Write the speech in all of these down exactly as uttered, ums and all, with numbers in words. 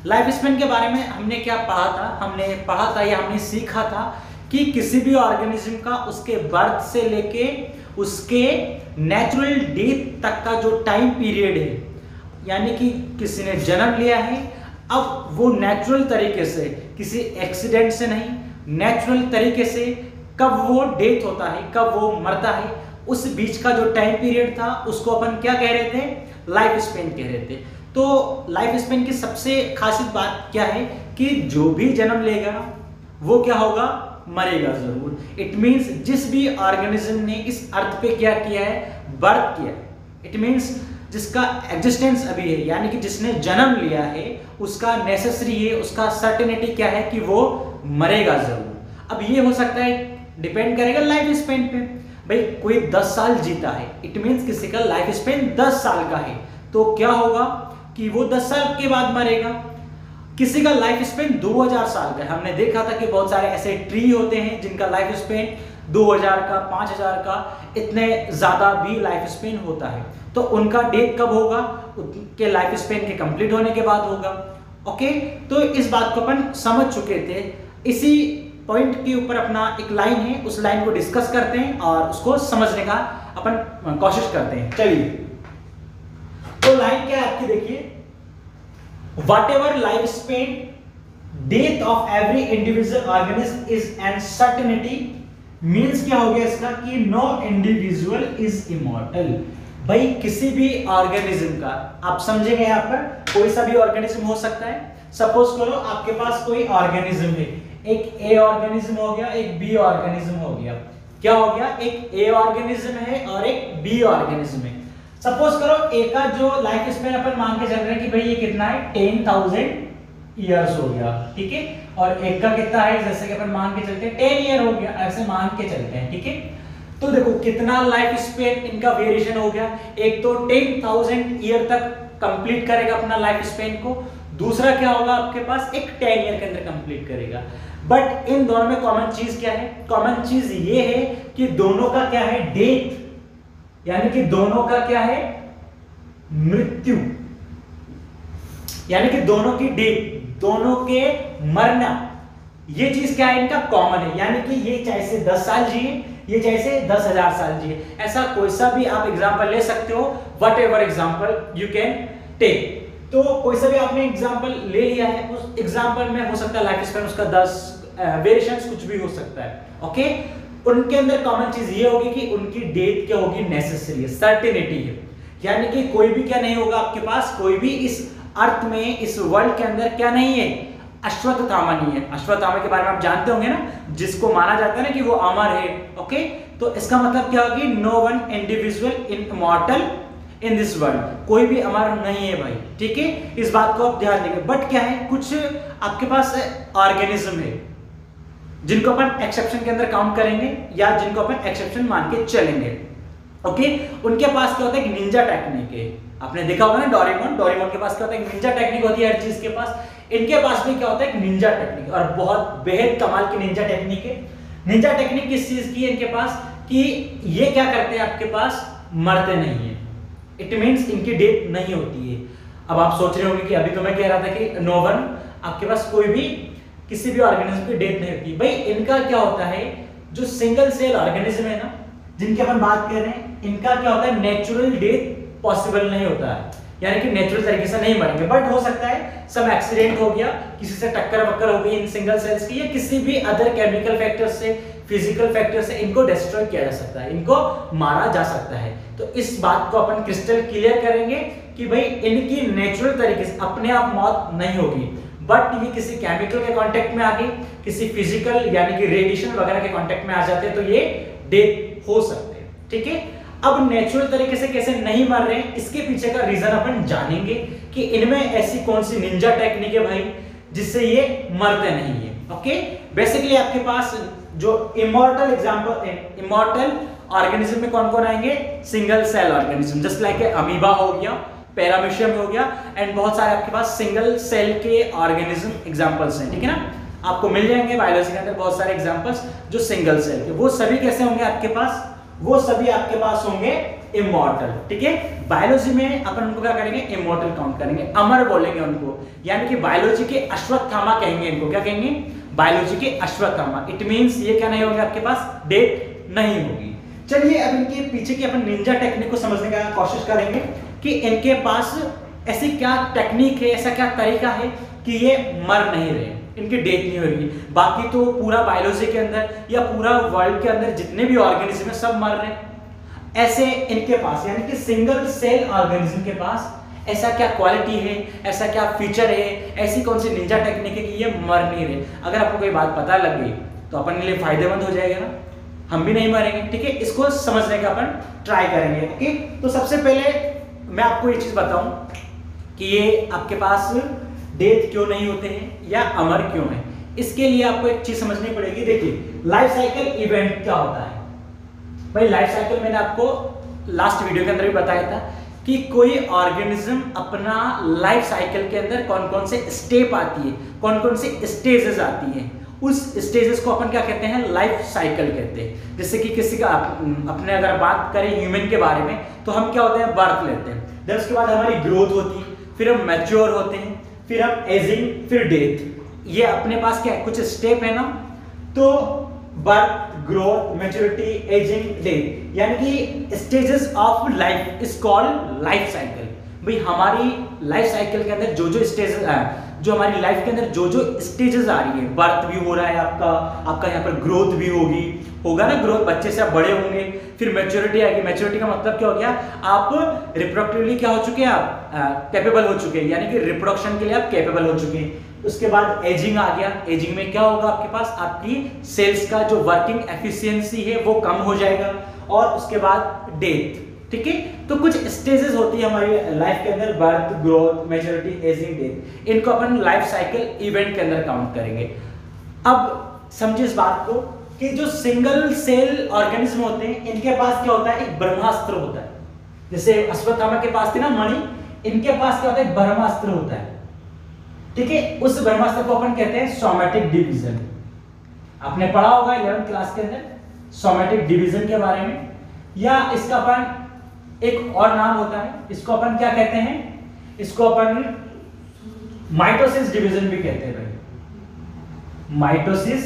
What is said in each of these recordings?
Life span के बारे में हमने क्या पढ़ा था, हमने पढ़ा था या हमने सीखा था कि किसी भी ऑर्गेनिज्म का उसके बर्थ से लेके उसके नेचुरल डेथ तक का जो टाइम पीरियड है, यानी कि किसी ने जन्म लिया है, अब वो नेचुरल तरीके से, किसी एक्सीडेंट से नहीं, नेचुरल तरीके से कब वो डेथ होता है, कब वो मरता है, उस बीच का जो टाइम पीरियड था उसको अपन क्या कह रहे थे, लाइफ स्पेन कह रहे थे। तो लाइफ स्पेन की सबसे खासियत बात क्या है कि जो भी जन्म लेगा वो क्या होगा, मरेगा जरूर। इट मींस जिस भी ऑर्गेनिज्म ने इस अर्थ पे क्या किया है, बर्थ किया है, इट मींस जिसका एग्जिस्टेंस अभी है, यानी कि जिसने जन्म लिया है, उसका नेसेसरी है, उसका सर्टेनिटी क्या है कि वो मरेगा जरूर। अब ये हो सकता है, डिपेंड करेगा लाइफ स्पेन पे। भाई कोई दस साल जीता है, इट मींस किसी का लाइफ स्पेन दस साल का है, तो क्या होगा कि वो दस साल के बाद मरेगा। किसी का लाइफ स्पेन दो हज़ार साल का है, हमने देखा था कि बहुत सारे ऐसे ट्री होते हैं जिनका लाइफ स्पेन दो हज़ार का, पाँच हज़ार का, इतने ज्यादा भी लाइफ स्पेन होता है। तो उनका डेथ कब होगा, उनके लाइफ स्पेन के कंप्लीट होने के बाद होगा। ओके, तो इस बात को अपन समझ चुके थे। इसी पॉइंट के ऊपर अपना एक लाइन है, उस लाइन को डिस्कस करते हैं और उसको समझने का अपन कोशिश करते हैं। चलिए, तो लाइन क्या है आपकी, देखिए, whatever life span death of every individual organism is an certainty. Means क्या हो गया इसका कि नो इंडिविजुअल इज इमॉर्टल। भाई किसी भी ऑर्गेनिज्म का, आप समझेंगे यहाँ पर, कोई सा भी ऑर्गेनिज्म हो सकता है। सपोज करो आपके पास कोई ऑर्गेनिज्म है, एक ए ऑर्गेनिज्म हो गया, एक बी ऑर्गेनिज्म हो गया। क्या हो गया, एक ए ऑर्गेनिज्म है और एक बी ऑर्गेनिज्म है। सपोज करो ए का जो लाइफ स्पेन अपन मान के चल रहे हैं कि भाई ये कितना है, टेन थाउजेंड ईयर्स हो गया, ठीक है, और एक का कितना है, जैसे कि अपन मान के चलते हैं टेन ईयर हो गया, ऐसे मान के चलते हैं, ठीक है। तो देखो कितना लाइफ स्पेन इनका वेरिएशन हो गया, एक तो टेन थाउजेंड ईयर तक कंप्लीट करेगा अपना लाइफ स्पेन को, दूसरा क्या होगा आपके पास, एक टेन ईयर के अंदर कंप्लीट करेगा। बट इन दोनों में कॉमन चीज क्या है, कॉमन चीज ये है कि दोनों का क्या है, डेथ, यानी कि दोनों का क्या है, मृत्यु, यानी कि दोनों की डेथ, दोनों के मरना, ये चीज क्या है, इनका कॉमन है। यानी कि ये चाहे से दस साल जिए, ये जैसे दस हजार साल जिए, ऐसा कोई सा भी आप एग्जांपल ले सकते हो, whatever example you can take. तो कोई सा भी आपने एग्जांपल ले लिया है, उस एग्जांपल में हो सकता है लाइफ स्पेन उसका दस, वेरिएशंस कुछ भी हो सकता है। ओके, उनके अंदर कॉमन चीज ये होगी कि उनकी डेथ क्या होगी, नेसेसरी है, सर्टेनिटी है। यानी कि कोई भी क्या नहीं होगा आपके पास, कोई भी इस अर्थ में, इस वर्ल्ड के अंदर क्या नहीं है, अश्वत्थामा नहीं है। अश्वत्थामा के बारे में आप जानते होंगे ना, जिसको माना जाता है ना कि वो अमर है। ओके, तो इसका मतलब क्या होगी, no one individual in immortal in this world, कोई भी अमर नहीं है भाई, ठीक है, इस बात को आप ध्यान देंगे। बट क्या है, कुछ आपके पास ऑर्गेनिज्म है जिनको अपन एक्सेप्शन के अंदर काउंट करेंगे या जिनको अपन एक्सेप्शन मान के चलेंगे। ओके, उनके पास क्या होता है, निंजा टेक्निक है। आपने देखा होगा ना डोरेमोन, डोरेमोन के पास क्या होता है, निंजा टेक्निक होती है हर चीज के पास। इनके पास भी क्या होता है, निंजा टेक्निक, और बहुत बेहद कमाल की निंजा टेक्निक है। निंजा टेक्निक किस चीज की है इनके पास, कि ये क्या करते हैं, आपके पास मरते नहीं है, इट मींस इनकी डेथ नहीं होती है। अब आप सोच रहे होंगे कि अभी तो मैं कह रहा था कि नो वन, आपके पास कोई भी किसी भी ऑर्गेनिज्म की डेथ नहीं होती। भाई इनका क्या होता है, जो सिंगल सेल ऑर्गेनिज्म है ना, जिनकी अपन बात कर रहे हैं, इनका क्या होता है, नेचुरल डेथ पॉसिबल नहीं होता है, यानी कि नेचुरल तरीके से नहीं मरेंगे। बट हो सकता है सम एक्सीडेंट हो गया, किसी से टक्कर वक्कर हो गई इन सिंगल सेल्स की, या किसी भी अदर केमिकल फैक्टर से, फिजिकल फैक्टर से इनको डिस्ट्रॉय किया जा सकता है, इनको मारा जा सकता है। तो इस बात को अपन क्रिस्टल क्लियर करेंगे कि भाई इनकी नेचुरल तरीके से अपने आप मौत नहीं होगी, बट ये किसी केमिकल के कांटेक्ट में आ गई, किसी फिजिकल यानी कि रेडिएशन वगैरह के कांटेक्ट में आ जाते हैं, तो ये डेथ हो सकते हैं, ठीक है। अब नेचुरल तरीके से कैसे नहीं मर रहे हैं, इसके पीछे का रीजन अपन जानेंगे कि इनमें ऐसी कौन सी निंजा टेक्निक है भाई जिससे ये मरते नहीं है। ओके, बेसिकली आपके पास जो इमॉर्टल एग्जांपल, इमॉर्टल ऑर्गेनिज्म में कौन कौन आएंगे, single cell organism, just like amoeba हो गया, पैरामीशियम हो गया, एंड बहुत सारे आपके पास सिंगल सेल के ऑर्गेनिज्म एग्जांपल्स हैं, ठीक है ना। आपको मिल जाएंगे बायोलॉजी के अंदर बहुत सारे एग्जांपल्स जो सिंगल सेल के, वो सभी कैसे होंगे आपके पास, वो सभी आपके पास होंगे इमॉर्टल, ठीक है। बायोलॉजी में अपन उनको क्या करेंगे, इमॉर्टल काउंट करेंगे, अमर बोलेंगे उनको, यानी कि बायोलॉजी के अश्वत्थामा कहेंगे इनको, क्या कहेंगे, बायोलॉजी के अश्वत्थामा। इट मींस ये क्या नहीं होंगे आपके पास, डेथ नहीं होगी। चलिए अब इनके पीछे की अपन निंजा टेक्निक को समझने का कोशिश करेंगे कि इनके पास ऐसी क्या टेक्निक है, ऐसा क्या तरीका है कि ये मर नहीं रहे, इनकी डेथ नहीं हो रही। बाकी तो पूरा बायोलॉजी के अंदर या पूरा वर्ल्ड के अंदर जितने भी ऑर्गेनिज्म है सब मर रहे हैं, ऐसे इनके पास यानी कि सिंगल सेल ऑर्गेनिज्म के पास ऐसा क्या क्वालिटी है, ऐसा क्या फीचर है, ऐसी कौन सी निंजा टेक्निक है कि ये मर नहीं रहे। अगर आपको कोई बात पता लग गई तो अपन के लिए फायदेमंद हो जाएगा ना, हम भी नहीं मरेंगे, ठीक है। इसको समझने का अपन ट्राई करेंगे, ओके। तो सबसे पहले मैं आपको ये चीज बताऊं कि ये आपके पास डेथ क्यों नहीं होते हैं या अमर क्यों है। इसके लिए आपको एक चीज समझनी पड़ेगी। देखिए लाइफ साइकिल इवेंट क्या होता है भाई। लाइफ साइकिल मैंने आपको लास्ट वीडियो के अंदर भी बताया था कि कोई ऑर्गेनिज्म अपना लाइफ साइकिल के अंदर कौन कौन से स्टेप आती है, कौन कौन से स्टेजेस आती हैं, उस स्टेजेस को अपन क्या कहते हैं, लाइफ साइकिल कहते हैं। जैसे कि किसी का अपने अगर बात करें ह्यूमन के बारे में तो हम क्या होते हैं, बर्थ लेते हैं, देन उसके बाद हमारी ग्रोथ होती है, फिर हम मैच्योर होते हैं, फिर हम एजिंग, फिर डेथ। ये अपने पास क्या है, कुछ स्टेप है ना। तो birth, growth, maturity, ageing, death, यानी कि stages of life is called life cycle. भाई हमारी लाइफ साइकिल के अंदर जो जो स्टेजेस जो हमारी लाइफ के अंदर जो जो स्टेजेस आ रही है, बर्थ भी हो रहा है आपका, आपका यहाँ पर ग्रोथ भी होगी, होगा ना ग्रोथ, बच्चे से आप बड़े होंगे, फिर मैच्योरिटी आएगी। मैच्योरिटी का मतलब क्या हो गया, आप रिप्रोडक्टिवली क्या हो चुके हैं, आप कैपेबल हो चुके हैं, यानी कि रिप्रोडक्शन के लिए आप कैपेबल हो चुके हैं। उसके बाद एजिंग आ गया। एजिंग में क्या होगा, आपके पास आपकी सेल्स का जो वर्किंग एफिशिएंसी है वो कम हो जाएगा। और उसके बाद डेथ, ठीक है। तो कुछ स्टेजेस होती है हमारी लाइफ के अंदर, birth, growth, maturity, ageing, death, इनको अपन लाइफ साइकिल इवेंट के अंदर काउंट करेंगे। अब समझिए इस बात को कि जो सिंगल सेल ऑर्गेनिज्म होते हैं इनके पास क्या होता है, एक ब्रह्मास्त्र होता है। जैसे अश्वत्थामा के पास थी ना मणि, इनके पास क्या होता है, एक ब्रह्मास्त्र होता है, ठीक है। उस ब्रह्मास्त्र को अपन कहते हैं सोमैटिक डिवीजन। आपने पढ़ा होगा इलेवेंथ क्लास के अंदर सोमैटिक डिवीजन के बारे में। या इसका अपन एक और नाम होता है, इसको अपन क्या कहते हैं, इसको अपन माइटोसिस डिवीजन भी कहते हैं भाई, माइटोसिस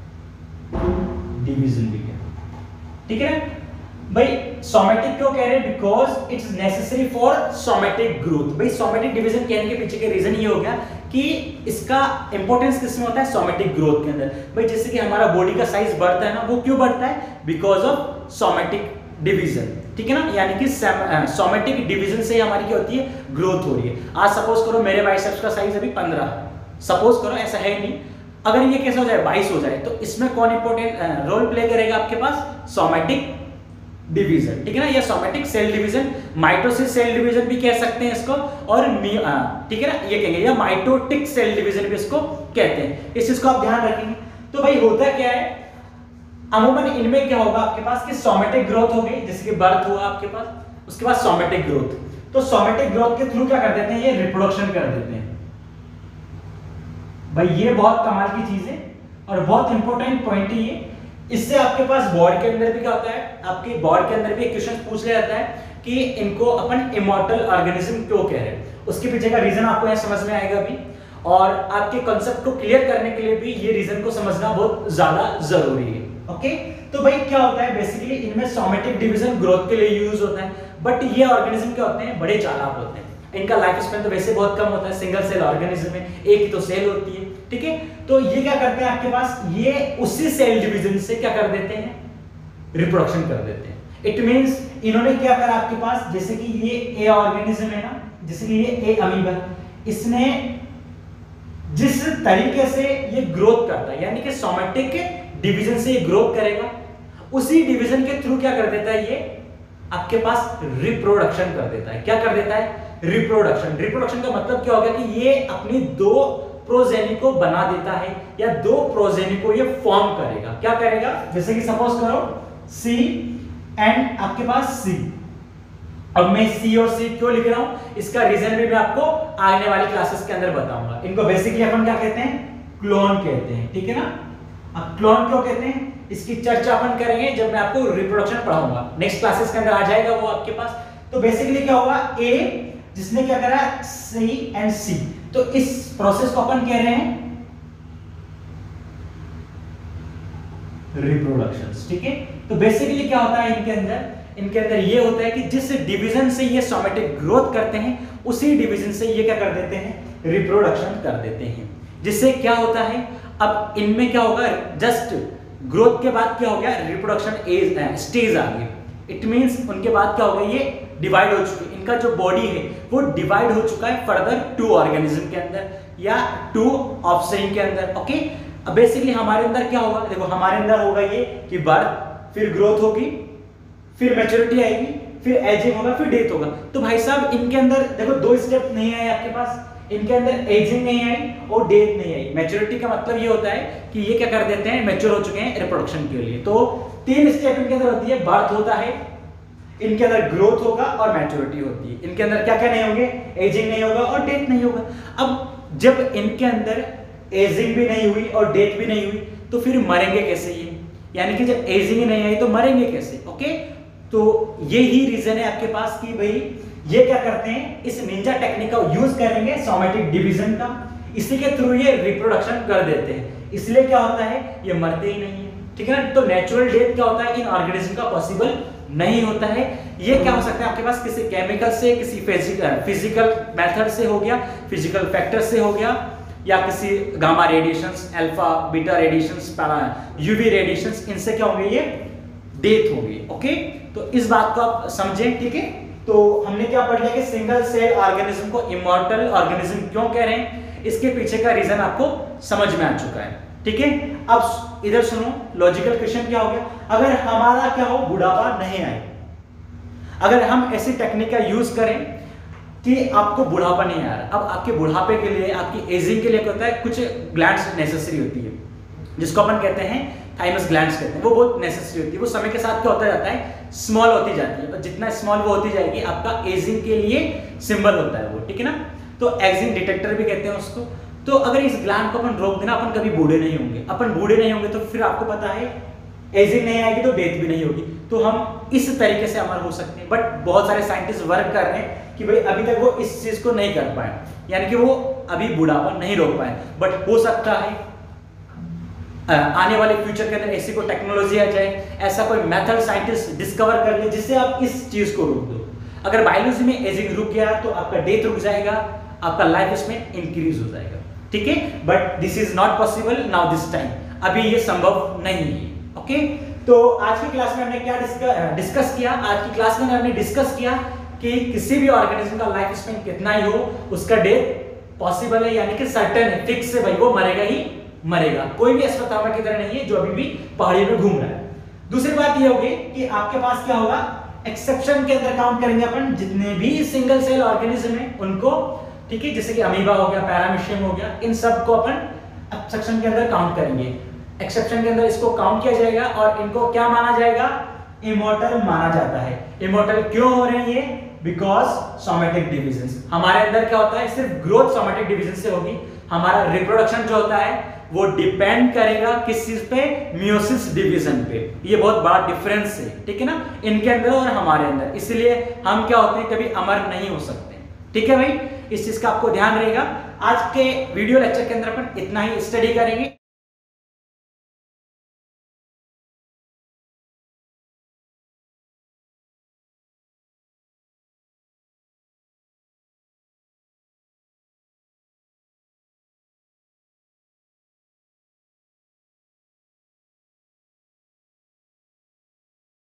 डिवीजन भी कहते हैं, ठीक है ना भाई। सोमैटिक क्यों कह रहे हैं, because it's necessary for somatic growth. भाई सोमैटिक डिवीजन कहने के पीछे के रीजन ये हो गया कि इसका इंपॉर्टेंस किसमें होता है, सोमैटिक ग्रोथ के अंदर। भाई जैसे कि हमारा बॉडी का साइज बढ़ता है ना, वो क्यों बढ़ता है, बिकॉज ऑफ सोमैटिक डिवीजन, ठीक है ना। यानी कि सोमैटिक डिवीजन से हमारी क्या होती है, ग्रोथ हो रही है। आज सपोज करो मेरे बाइसेप्स का साइज अभी पंद्रह, सपोज करो, ऐसा है नहीं, अगर ये कैसा हो जाए बाईस हो जाए, तो इसमें कौन इंपॉर्टेंट रोल प्ले करेगा आपके पास, सोमैटिक डिवीजन, ठीक है ना। या somatic cell division, mitosis cell division भी कह सकते हैं इसको, और ठीक है ना, ये कहेंगे, या माइटोटिक सेल डिवीजन भी इसको कहते हैं। इस चीज को आप ध्यान रखेंगे। तो भाई होता क्या है, अमूमन इनमें क्या होगा आपके पास कि सोमैटिक ग्रोथ हो गई, जैसे कि बर्थ हुआ आपके पास, उसके बाद सोमैटिक ग्रोथ। तो सोमैटिक ग्रोथ के थ्रू क्या कर देते हैं, ये रिप्रोडक्शन कर देते हैं। भाई ये बहुत कमाल की चीज है और बहुत इंपॉर्टेंट पॉइंट है ये। इससे आपके पास बोर्ड के अंदर भी क्या होता है, आपके बोर्ड के अंदर भी एक क्वेश्चन पूछ लिया जाता है कि इनको अपन इमॉर्टल ऑर्गेनिज्म क्यों कह रहे हैं। उसके पीछे का रीजन आपको यहाँ समझ में आएगा भी, और आपके कॉन्सेप्ट को क्लियर करने के लिए भी ये रीजन को समझना बहुत ज्यादा जरूरी है, ओके। तो भाई क्या होता है, बेसिकली इनमें सोमैटिक डिवीजन ग्रोथ के लिए यूज होता है, बट ये ऑर्गेनिज्म क्या होते हैं, बड़े चालाक होते हैं। इनका लाइफ स्पैन तो वैसे बहुत कम होता है, सिंगल सेल ऑर्गेनिज्म में एक ही तो सेल होती है, ठीक है। तो ये क्या करते हैं आपके पास, ये उसी सेल डिवीजन से क्या कर देते हैं, रिप्रोडक्शन कर देते हैं। इट मींस इन्होंने क्या करा आपके पास, जैसे कि ये ए ऑर्गेनिज्म है ना, जैसे कि ये ए अमीबा, इसने जिस तरीके से ये ग्रोथ करता है, यानी कि सोमैटिक डिवीजन से ये ग्रोथ करेगा, उसी डिवीजन के थ्रू क्या कर देता है, ये आपके पास रिप्रोडक्शन कर देता है। क्या कर देता है, रिप्रोडक्शन। रिप्रोडक्शन का मतलब क्या हो गया कि ये अपनी दो प्रोजेनी को बना देता है, या दो प्रोजेनी को ये फॉर्म करेगा। क्या करेगा, जैसे कि सपोज करो सी एंड आपके पास सी। अब मैं सी और सी क्यों लिख रहा हूं, इसका रीजन भी मैं आपको आने वाली क्लासेस के अंदर बताऊंगा। इनको बेसिकली अपन क्या कहते हैं, क्लोन कहते हैं, ठीक है ना। अब क्लोन क्यों कहते हैं इसकी चर्चा अपन करेंगे जब मैं आपको रिप्रोडक्शन पढ़ाऊंगा, नेक्स्ट क्लासेस के अंदर आ जाएगा वो आपके पास। तो बेसिकली क्या होगा, ए जिसने क्या करा सी एंड सी, तो इस प्रोसेस को अपन कह रहे हैं रिप्रोडक्शन, ठीक है। तो बेसिकली क्या होता है इनके अंदर, इनके अंदर ये होता है कि जिस डिवीजन से ये सोमेटिक ग्रोथ करते हैं उसी डिवीजन से ये क्या कर देते हैं, रिप्रोडक्शन कर देते हैं। जिससे क्या होता है, अब इनमें क्या होगा, जस्ट ग्रोथ के बाद क्या हो गया, रिप्रोडक्शन एज स्टेज आ गई। इट मींस उनके बाद क्या हो गया, ये डिवाइड हो चुके, इनका जो बॉडी है वो डिवाइड हो चुका है फर्दर टू ऑर्गेनिज्म के अंदर या टू ऑफस्प्रिंग के अंदर। ओके, अब बेसिकली हमारे अंदर क्या होगा, देखो हमारे अंदर होगा ये कि बर्थ, फिर ग्रोथ होगी, फिर मैच्योरिटी आएगी, फिर एजिंग होगा, फिर डेथ होगा। तो भाई साहब इनके अंदर देखो दो स्टेप नहीं आए आपके पास, इनके अंदर एजिंग नहीं आई और डेथ नहीं आई। मैच्योरिटी का मतलब ये होता है कि ये क्या कर देते हैं, मैच्योर हो चुके हैं रिप्रोडक्शन के लिए। तो तीन स्टेप इनके अंदर होती है, बर्थ होता है, इनके अंदर ग्रोथ होगा और मैच्योरिटी होती है। इनके अंदर क्या क्या नहीं होंगे, एजिंग नहीं होगा और डेथ नहीं होगा। अब जब इनके अंदर एजिंग भी नहीं हुई और डेथ भी नहीं हुई तो फिर मरेंगे कैसे ये, यानी कि जब एजिंग ही नहीं आई तो मरेंगे कैसे। ओके, तो यही रीजन है आपके पास कि भाई ये क्या करते हैं, इस निंजा टेक्निक का यूज करेंगे सोमेटिक डिवीजन का, इसी के थ्रू ये रिप्रोडक्शन कर देते हैं। इसलिए क्या होता है, ये मरते ही नहीं है, ठीक है ना। तो नेचुरल डेथ क्या होता है, इन ऑर्गेनिज्म का पॉसिबल नहीं होता है। ये क्या हो सकता है आपके पास, किसी केमिकल से, किसी फिजिकल फिजिकल मेथड से हो गया, फिजिकल फैक्टर से हो गया, या किसी gamma radiations, alpha beta radiations, UV radiations, इनसे क्या होंगे, ये डेथ होगी। ओके, तो इस बात को आप समझें, ठीक है। तो हमने क्या पढ़ लिया कि सिंगल सेल ऑर्गेनिज्म को इमॉर्टल ऑर्गेनिज्म क्यों कह रहे हैं, इसके पीछे का रीजन आपको समझ में आ चुका है, ठीक है। अब इधर सुनो, लॉजिकल क्वेश्चन क्या हो गया, अगर हमारा क्या हो, बुढ़ापा नहीं आए, अगर हम ऐसी टेक्निक का यूज करें कि आपको बुढ़ापा नहीं आ रहा, अब आपके बुढ़ापे के लिए, आपकी एजिंग के लिए क्या होता है, कुछ ग्लैंड्स नेसेसरी होती है, जिसको अपन कहते हैं थाइमस ग्लैंड्स कहते हैं, वो बहुत नेसेसरी होती है। वो समय के साथ क्या होता जाता है, स्मॉल होती जाती है, और जितना स्मॉल वो होती जाएगी आपका एजिंग के लिए सिंबल होता है वो, ठीक है ना। तो एजिंग डिटेक्टर भी कहते हैं उसको। तो अगर इस ग्लैंड को अपन रोक देना, अपन कभी बूढ़े नहीं होंगे, अपन बूढ़े नहीं होंगे तो फिर आपको पता है एजिंग नहीं आएगी तो डेथ भी नहीं होगी, तो हम इस तरीके से अमर हो सकते हैं। बट बहुत सारे साइंटिस्ट वर्क कर रहे हैं कि भाई अभी तक वो इस चीज को नहीं कर पाए, यानी कि वो अभी बुढ़ापा नहीं रोक पाए। बट हो सकता है आने वाले फ्यूचर के अंदर ऐसी कोई टेक्नोलॉजी आ जाए, ऐसा कोई मेथड साइंटिस्ट डिस्कवर कर ले जिससे आप इस चीज को रोक दो। अगर बायोलॉजी में एजिंग रुक गया तो आपका डेथ रुक जाएगा, आपका लाइफ इसमें इंक्रीज हो जाएगा, ठीक है। But this is not possible now this time, अभी ये संभव नहीं है। ओके, तो आज की क्लास में हमने क्या डिस्कस किया, आज की क्लास में हमने डिस्कस किया कि किसी भी ऑर्गेनिज्म का लाइफ स्पेन कितना ही हो, उसका डेथ पॉसिबल है, यानी कि सर्टेन है, फिक्स है भाई, वो मरेगा ही मरेगा। कोई भी अस्पताल की तरह नहीं है जो अभी भी पहाड़ी में घूम रहा है। दूसरी बात ये होगी कि आपके पास क्या होगा, एक्सेप्शन के अंदर काउंट करेंगे अपन जितने भी सिंगल सेल ऑर्गेनिज्म है उनको, ठीक है, जैसे कि अमीबा हो गया, पैरामीशियम हो गया, इन सब को अपन एक्सेप्शन के अंदर काउंट करेंगे। एक्सेप्शन के अंदर इसको काउंट किया जाएगा और इनको क्या माना जाएगा, इमॉर्टल माना जाता है। इमॉर्टल क्यों हो रहे हैं ये, बिकॉज सोमेटिक डिवीजन। हमारे अंदर क्या होता है, सिर्फ ग्रोथ सोमेटिक डिवीजन से होगी, हमारा रिप्रोडक्शन जो होता है वो डिपेंड करेगा किस चीज पे, मियोसिस डिवीजन पे। ये बहुत बड़ा डिफरेंस है, ठीक है ना, इनके अंदर और हमारे अंदर। इसलिए हम क्या होते हैं, कभी अमर नहीं हो सकते, ठीक है भाई। इस चीज का आपको ध्यान रहेगा। आज के वीडियो लेक्चर के अंदर अपन इतना ही स्टडी करेंगे।